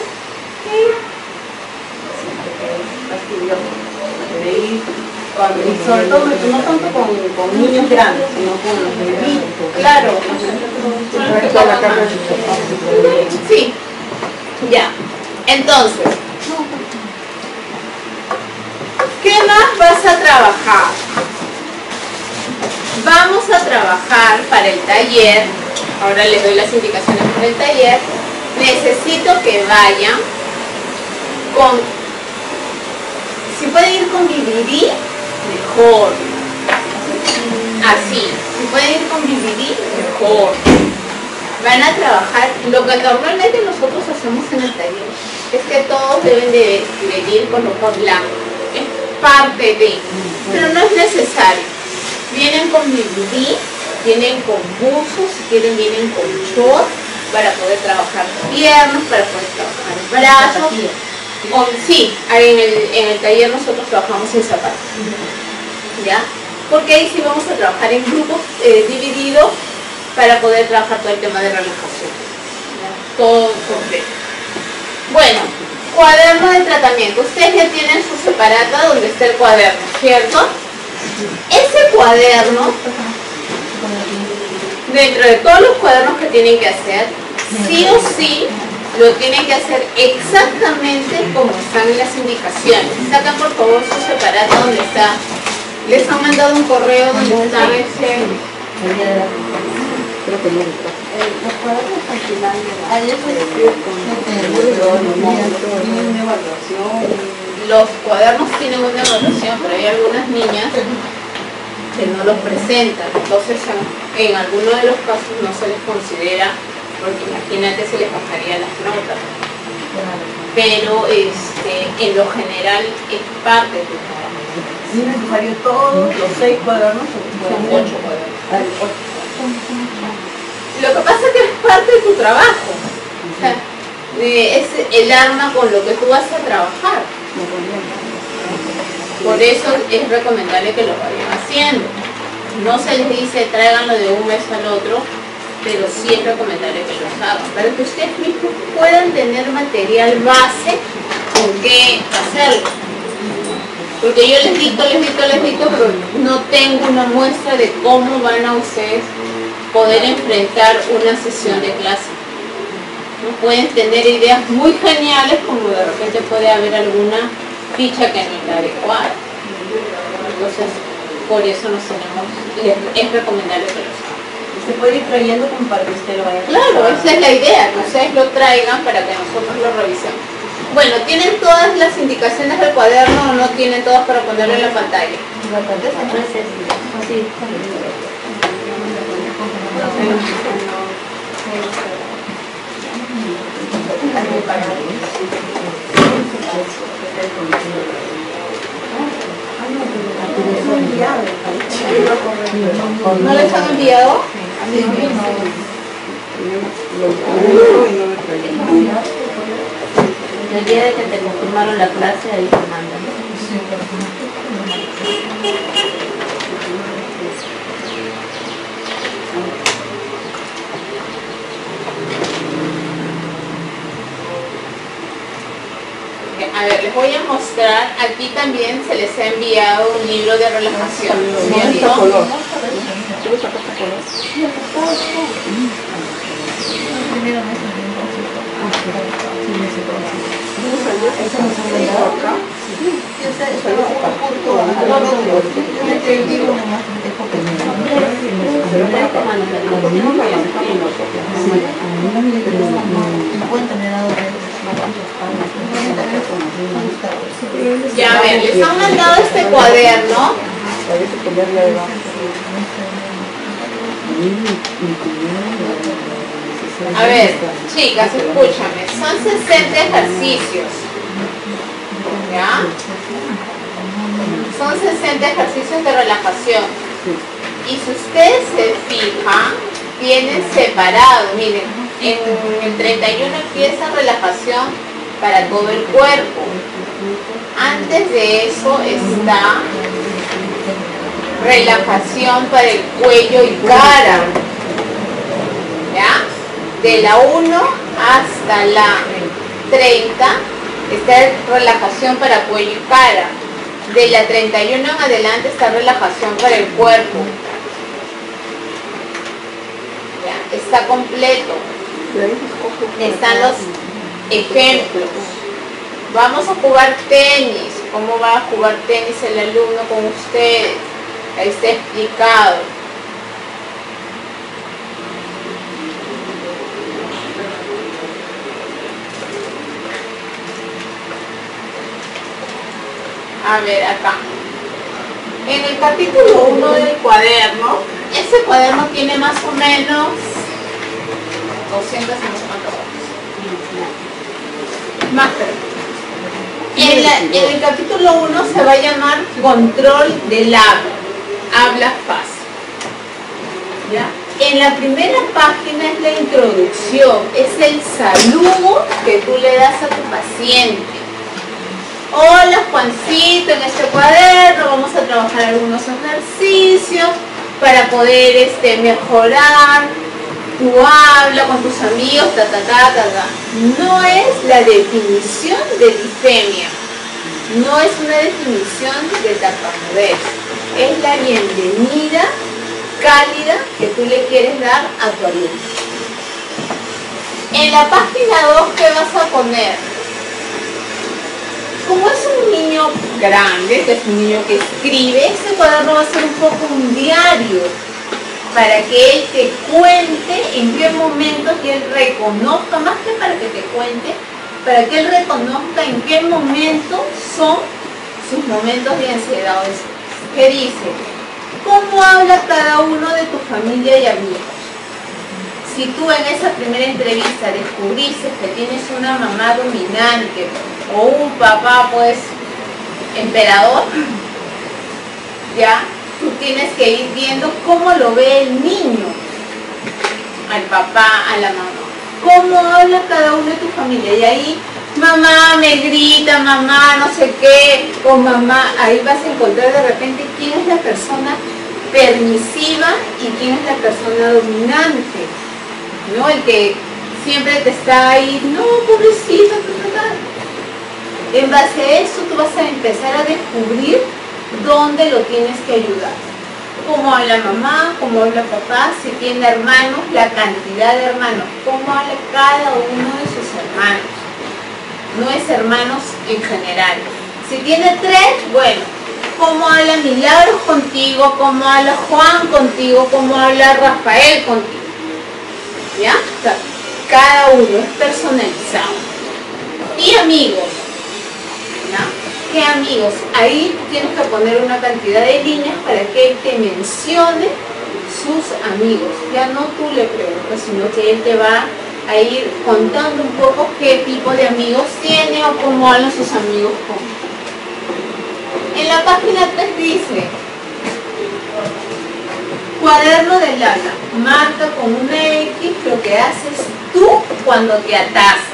Y sobre todo, no tanto con niños grandes, sino con los bebitos. Claro. Sí. Ya. Entonces, ¿qué más vas a trabajar? Vamos a trabajar para el taller. Ahora les doy las indicaciones para el taller. Necesito que vayan con, si pueden ir con DVD, mejor. Así, si pueden ir con DVD, mejor. Van a trabajar lo que normalmente nosotros hacemos en el taller. Es que todos deben de venir con ropa blanca. Es parte de, pero no es necesario. Vienen con DVD, vienen con buzos, si quieren vienen con short para poder trabajar piernas, para poder trabajar brazos. Sí, en el taller nosotros trabajamos en zapatos, ¿ya? Porque ahí sí vamos a trabajar en grupos divididos para poder trabajar todo el tema de relajación, ¿ya? Todo completo. Bueno, cuaderno de tratamiento. Ustedes ya tienen su separata donde está el cuaderno, ¿cierto? Ese cuaderno dentro de todos los cuadernos que tienen que hacer, sí o sí, lo tienen que hacer exactamente como están en las indicaciones. Sacan por favor su separado donde está. Les han mandado un correo donde está ese... Creo que no. Los cuadernos al final tienen una evaluación. Los cuadernos tienen una evaluación, pero hay algunas niñas que no los presentan. Entonces, en algunos de los casos no se les considera, porque imagínate se les bajaría las notas. Pero en lo general es parte de tu trabajo. ¿Es necesario todos los 6 cuadernos? Son 8 cuadernos. Lo que pasa es que es parte de tu trabajo. O sea, es el arma con lo que tú vas a trabajar. Por eso es recomendable que lo vayan haciendo. No se les dice tráiganlo de un mes al otro, pero sí es recomendable que los hagan, para que ustedes mismos puedan tener material base con qué hacerlo. Porque yo les dicto, pero no tengo una muestra de cómo van a ustedes poder enfrentar una sesión de clase. ¿No? Pueden tener ideas muy geniales, como de repente puede haber alguna ficha que no es la adecuada. Entonces, por eso es recomendable que los hagan. Se puede ir trayendo como para que usted lo vaya a hacer. Claro, esa es la idea, que ustedes lo traigan para que nosotros lo revisemos. Bueno, ¿tienen todas las indicaciones del cuaderno o no tienen todas para ponerlo en la pantalla? La pantalla no es así. ¿No les han enviado? El día de que te confirmaron la clase, ahí te mandan. A ver, les voy a mostrar, aquí también se les ha enviado un libro de relajación, ¿cierto? Ya, a ver, les han mandado este cuaderno. A ver, chicas, escúchame, son 60 ejercicios, ¿ya? Son 60 ejercicios de relajación. Y si ustedes se fijan, tienen separado, miren, en el 31 empieza relajación para todo el cuerpo. Antes de eso está relajación para el cuello y cara, ¿ya? De la 1 hasta la 30 está relajación para cuello y cara. De la 31 en adelante está relajación para el cuerpo. ¿Ya? Está completo. Están los ejemplos. Vamos a jugar tenis. ¿Cómo va a jugar tenis el alumno con ustedes? Ahí está explicado. A ver, acá. En el capítulo 1 del cuaderno, ese cuaderno tiene más o menos 200 y no sé cuántas hojas. Más, en el capítulo 1 se va a llamar control del habla fácil. ¿Ya? En la primera página es la introducción, es el saludo que tú le das a tu paciente. Hola Juancito, en este cuaderno vamos a trabajar algunos ejercicios para poder mejorar tu habla con tus amigos, No es la definición de disfemia, no es una definición de tartamudez, es la bienvenida cálida que tú le quieres dar a tu alumno. En la página 2, ¿qué vas a poner? Como es un niño grande, que es un niño que escribe, ese cuaderno va a ser un poco un diario, para que él te cuente en qué momento, que él reconozca, más que para que te cuente, para que él reconozca en qué momento son sus momentos de ansiedad o de estrés. ¿Qué dice? ¿Cómo habla cada uno de tu familia y amigos? Si tú en esa primera entrevista descubriste que tienes una mamá dominante o un papá pues emperador, ya, tú tienes que ir viendo cómo lo ve el niño, al papá, a la mamá. ¿Cómo habla cada uno de tu familia? Y ahí, mamá me grita, mamá no sé qué, o mamá, ahí vas a encontrar de repente quién es la persona permisiva y quién es la persona dominante, ¿no? El que siempre te está ahí, no, pobrecito, en base a eso tú vas a empezar a descubrir dónde lo tienes que ayudar. Cómo habla mamá, cómo habla papá, si tiene hermanos, la cantidad de hermanos, cómo habla cada uno de sus hermanos. No es hermanos en general. Si tiene 3, bueno, cómo habla Milagros contigo, cómo habla Juan contigo, cómo habla Rafael contigo. ¿Ya? O sea, cada uno es personalizado. Y amigos, ¿ya? ¿Qué amigos? Ahí tienes que poner una cantidad de líneas para que él te mencione sus amigos. Ya no tú le preguntas, sino que él te va a ir contando un poco qué tipo de amigos tiene o cómo hablan sus amigos con. En la página 3 dice, cuaderno del ala, marca con una X lo que haces tú cuando te atascas.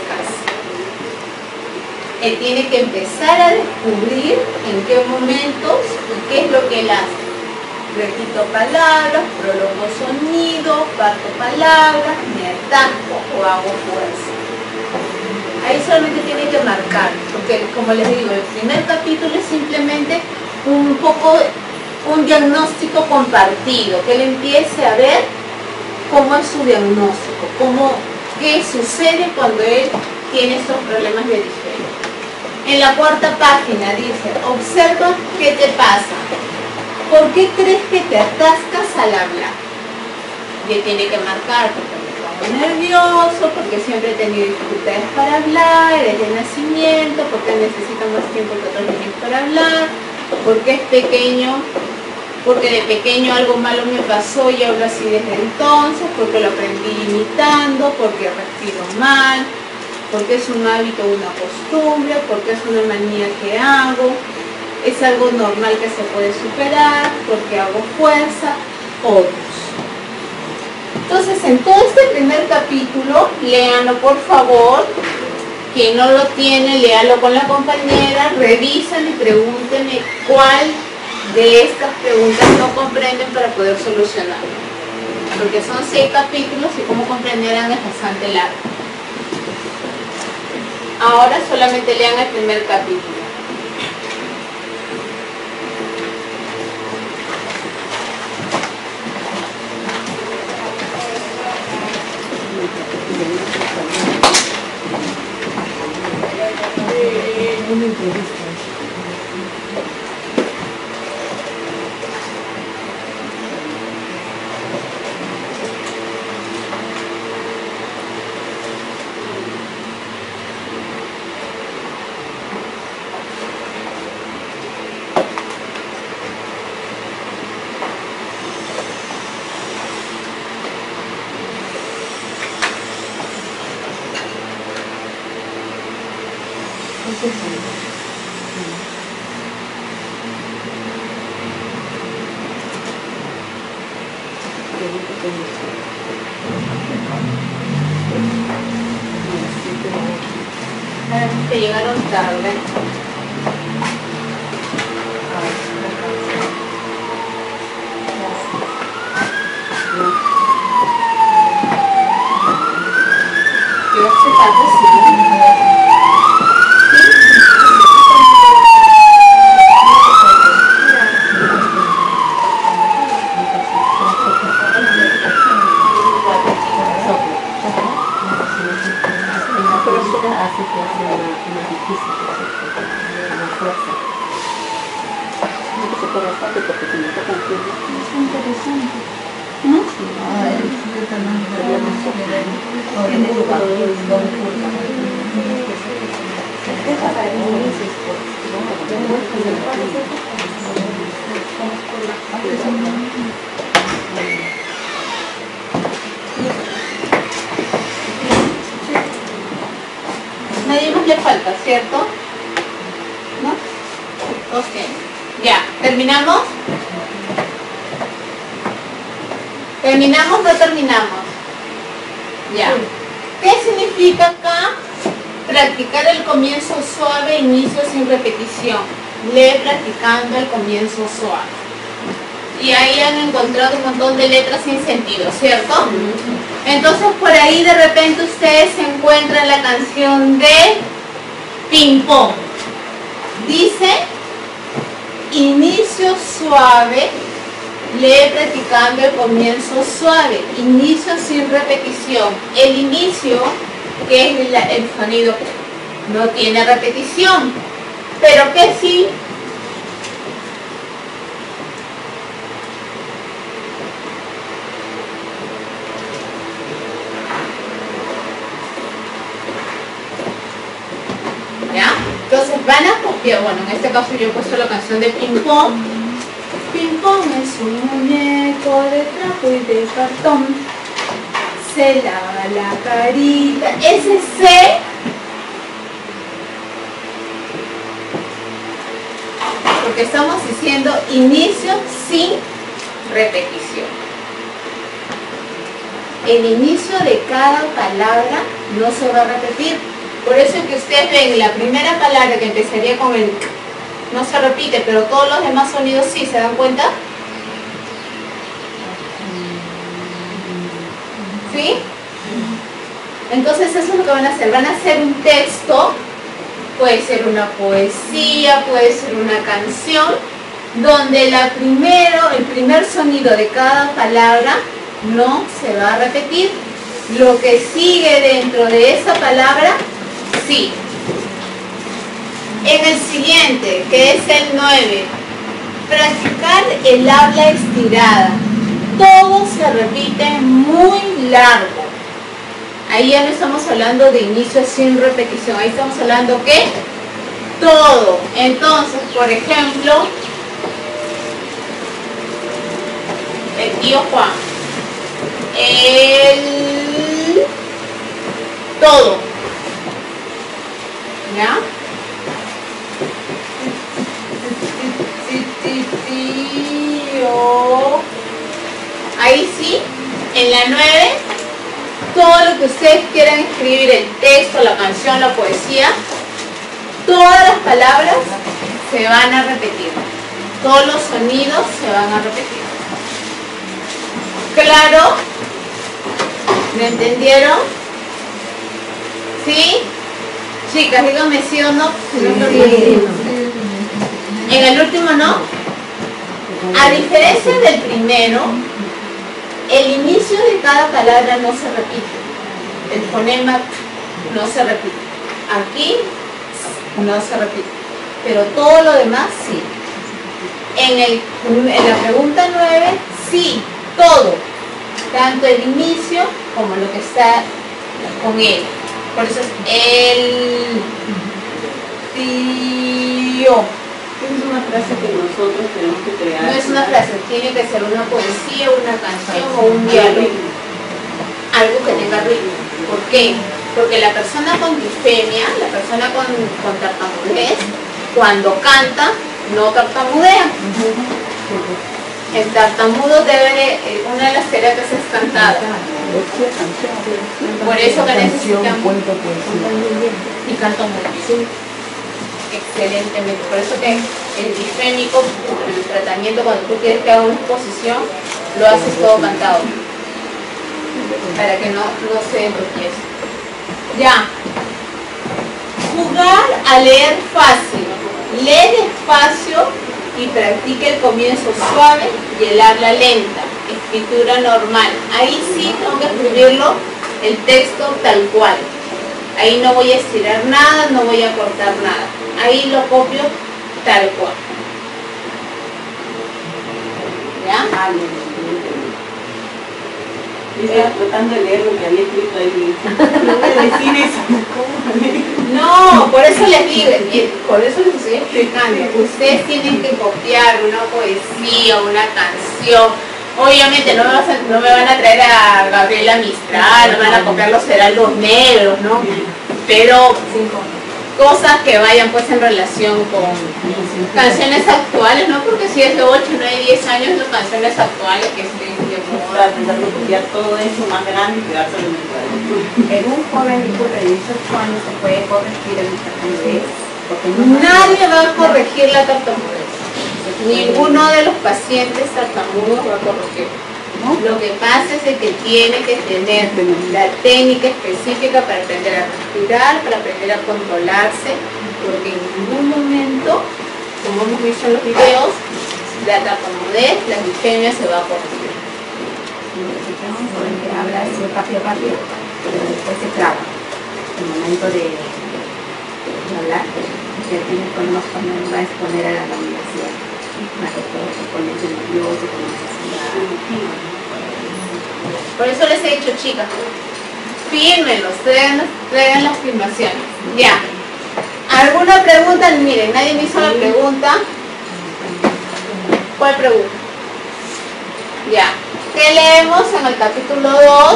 Él tiene que empezar a descubrir en qué momentos y qué es lo que él hace. Repito palabras, prolongo sonido, parto palabras, me atasco o hago fuerza. Ahí solamente tiene que marcar, porque como les digo, el primer capítulo es simplemente un poco un diagnóstico compartido, que él empiece a ver cómo es su diagnóstico, qué sucede cuando él tiene estos problemas de disferia. En la 4ª página dice, observa qué te pasa. ¿Por qué crees que te atascas al hablar? Y él tiene que marcar, porque me pongo nervioso, porque siempre he tenido dificultades para hablar, es de nacimiento, porque necesito más tiempo que otros niños para hablar, porque es pequeño, porque de pequeño algo malo me pasó y hablo así desde entonces, porque lo aprendí imitando, porque respiro mal, porque es un hábito, una costumbre, porque es una manía que hago, es algo normal que se puede superar, porque hago fuerza, otros. Entonces, en todo este primer capítulo, léanlo por favor. Quien no lo tiene, léalo con la compañera, revisen y pregúntenme cuál de estas preguntas no comprenden para poder solucionarlo. Porque son 6 capítulos y como comprenderán es bastante largo. Ahora solamente lean el primer capítulo. Una entrevista. Que llegaron tarde. Llegaste tarde, sí. Nadie más le falta, ¿cierto? ¿No? Ok. Ya, ¿terminamos? ¿Terminamos o no terminamos? Ya. ¿Qué significa acá? Practicar el comienzo suave, inicio sin repetición. Lee practicando el comienzo suave. Y ahí han encontrado un montón de letras sin sentido, ¿cierto? Entonces por ahí de repente ustedes encuentran la canción de Ping Pong. Dice, inicio suave, lee practicando el comienzo suave, inicio sin repetición. El inicio, que es el sonido, no tiene repetición, pero que sí. ¿Ya? Entonces van a copiar, bueno, en este caso yo he puesto la canción de Ping Pong. Ping Pong es un muñeco de trapo y de cartón. Se lava la carita. Ese C. Porque estamos diciendo inicio sin repetición. El inicio de cada palabra no se va a repetir. Por eso es que ustedes ven la primera palabra que empezaría con el no se repite, pero todos los demás sonidos sí, ¿se dan cuenta? ¿Sí? Entonces eso es lo que van a hacer. Van a hacer un texto, puede ser una poesía, puede ser una canción, donde el primer sonido de cada palabra no se va a repetir. Lo que sigue dentro de esa palabra, sí. En el siguiente, que es el 9, practicar el habla estirada. Todo se repite muy largo. Ahí ya no estamos hablando de inicio sin repetición. Ahí estamos hablando ¿qué? Todo. Entonces, por ejemplo, el tío Juan. El todo. ¿Ya? Ahí sí, en la 9, todo lo que ustedes quieran escribir, el texto, la canción, la poesía, todas las palabras se van a repetir, todos los sonidos se van a repetir. ¿Claro? ¿Me entendieron? ¿Sí? Chicas, díganme sí o no. Sí. En el último no. A diferencia del primero, el inicio de cada palabra no se repite. El fonema no se repite. Aquí no se repite. Pero todo lo demás sí. En la pregunta 9, sí, todo. Tanto el inicio como lo que está con él. Por eso es el tío. Es una frase que nosotros tenemos que crear. No es una frase, tiene que ser una poesía, una canción o un diálogo. Algo que tenga ritmo. ¿Por qué? Porque la persona con disfemia, la persona con tartamudez, cuando canta, no tartamudea. El tartamudo una de las terapias es cantada. Por eso que necesitamos. Y canto muy bien. Excelentemente. Por eso que el disfémico, el tratamiento, cuando tú quieres que haga una exposición, lo haces todo cantado. Para que no se entorpece. Ya. Jugar a leer fácil. Lee despacio y practique el comienzo suave y el habla lenta. Escritura normal. Ahí sí tengo que escribirlo el texto tal cual. Ahí no voy a estirar nada, no voy a cortar nada. Ahí lo copio tal cual. ¿Ya? Yo estaba tratando de leer lo que había escrito ahí. No voy a decir eso. No, por eso les digo, por eso les estoy explicando. Ustedes tienen que copiar una poesía, una canción. Obviamente no me van a traer a Gabriela Mistral, no van a copiar los heraldos negros, ¿no? Pero cosas que vayan pues en relación con canciones actuales, ¿no? Porque si es de 8, 9, 10 años, son canciones actuales que estén de moda. Tratando de copiar todo eso más grande y pegárselo en el cuadro. En un joven hijo de 18 años se puede corregir el tartamudez. Nadie va a corregir la tartamudez. Ninguno de los pacientes tartamudos va a corregir. Lo que pasa es que tiene que tener la técnica específica para aprender a respirar, para aprender a controlarse, porque en ningún momento, como hemos visto en los videos, la tartamudez, la glicemia se va a corregir. Habla así rápido, pero después se traba. El momento de hablar, que tiene problemas cuando va a exponer a la universidad. Más que todo, se pone nervioso, con necesidad. Por eso les he dicho, chicas, fírmenlos, traigan las filmaciones. Ya. ¿Alguna pregunta? Miren, nadie me hizo la pregunta. ¿Cuál pregunta? Ya. ¿Qué leemos en el capítulo 2?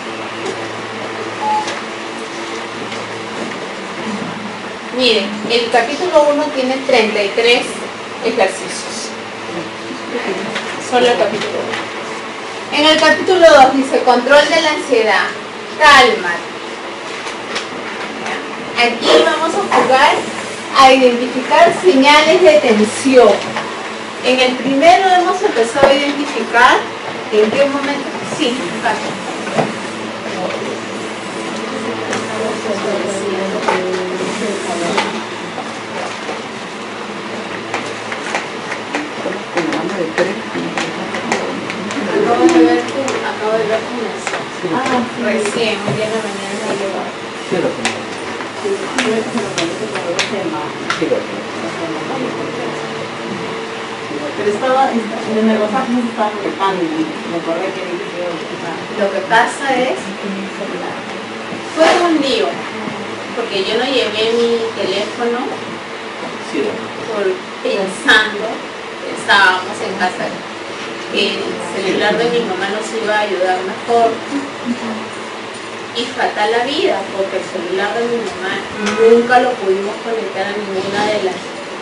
Miren, el capítulo 1 tiene 33 ejercicios. Solo el capítulo 1. En el capítulo 2 dice control de la ansiedad, calma. Aquí vamos a jugar a identificar señales de tensión. En el primero hemos empezado a identificar en qué momento. Sí, calma. Acabo de ver con eso. Recién, un día en la mañana me llegó. Pero estaba, en el mensaje no se estaba conectando y me acordé que dije Lo que pasa es, fue un lío, porque yo no llevé mi teléfono pensando, estábamos en casa, el celular de mi mamá nos iba a ayudar mejor. Y fatal la vida, porque el celular de mi mamá nunca lo pudimos conectar a ninguna de las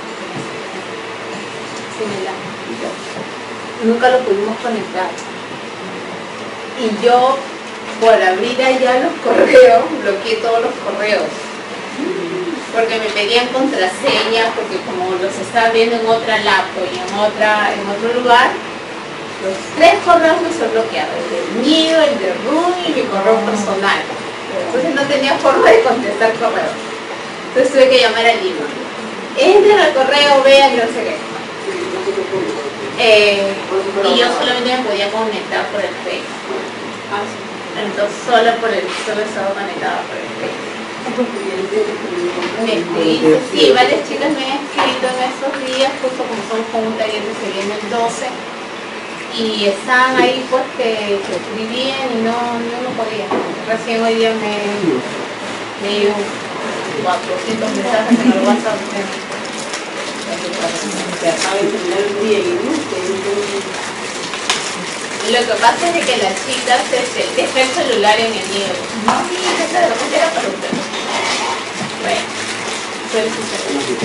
nunca lo pudimos conectar. Y yo, por abrir allá los correos, bloqueé todos los correos, porque me pedían contraseñas, porque como los estaba viendo en otra laptop y en otro lugar, los 3 correos los he bloqueado, el del mío, el de Rumi y mi correo personal. Entonces no tenía forma de contestar correos. Entonces tuve que llamar a Lima. Entren al correo, vean, no sé qué. Y yo solamente me podía conectar por el Facebook. Entonces solo estaba conectada por el Facebook. Sí, varias chicas me han escrito en estos días, justo como son juntas y se viene el 12. Y estaban ahí pues que escribían y no podía. Recién hoy día me dio 400 mensajes en el WhatsApp. Lo que pasa es que las chicas dejan el celular en el nido. Mami, esa de repente era para usted. Bueno, suele suceder.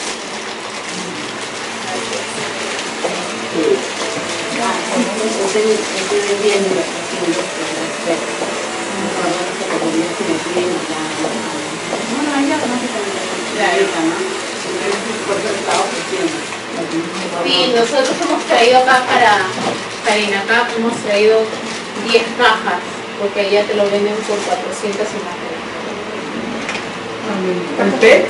Sí, nosotros hemos traído acá para INACAP, hemos traído 10 cajas, porque allá te lo venden por 400 imágenes. ¿El PET?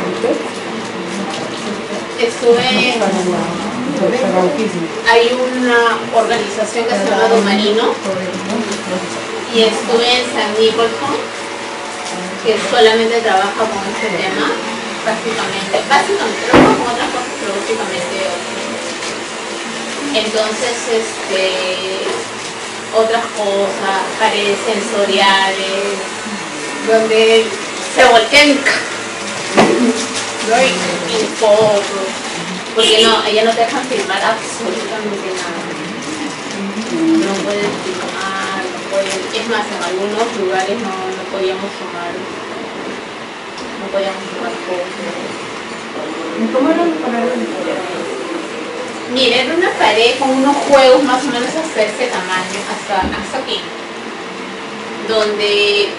Hay una organización que se llama Domarino y estuve en San Nicholson, que solamente trabaja con este tema, básicamente trabaja con otras cosas, pero básicamente. Entonces, otras cosas, paredes sensoriales, donde se voltean ¿no? y fotos, porque no, ella no te dejan filmar absolutamente nada. No pueden filmar, no pueden, es más, en algunos lugares no podíamos tomar fotos. ¿Cómo eran los paneles de historia? Mira, era una pared con unos juegos más o menos hasta este tamaño, hasta aquí, donde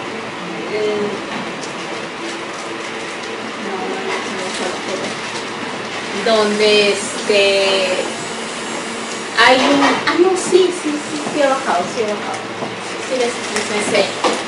donde hay un... Ah, no, sí he bajado. Sí les enseño.